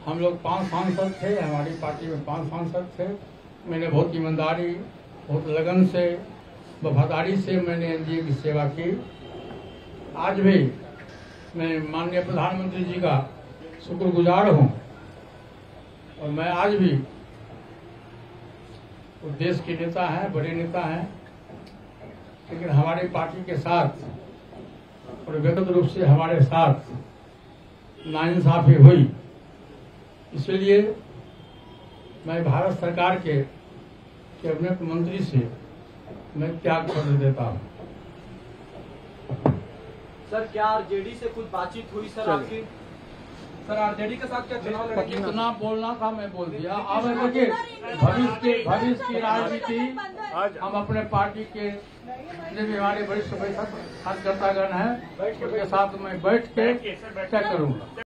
हम लोग 5 सांसद थे, हमारी पार्टी में 5 सांसद थे। मैंने बहुत ईमानदारी, बहुत लगन से, वफादारी से मैंने एनडीए की सेवा की। आज भी मैं माननीय प्रधानमंत्री जी का शुक्रगुजार हूँ और मैं आज भी वो देश के नेता हैं, बड़े नेता हैं, लेकिन हमारी पार्टी के साथ और व्यक्तिगत रूप से हमारे साथ नाइंसाफी हुई। इसलिए मैं भारत सरकार के कैबिनेट मंत्री से मैं त्याग पत्र देता हूँ। सर, क्या आरजेडी से कुछ बातचीत हुई सर आपकी? सर, आरजेडी के साथ क्या चुनाव लड़ेंगे? जितना बोलना था मैं बोल दिया। अब देखिए, भविष्य की राजनीति हम अपने पार्टी के जितने भी हमारे वरिष्ठ कार्यकर्तागण हैं, उनके साथ मैं बैठ के तय करूंगा।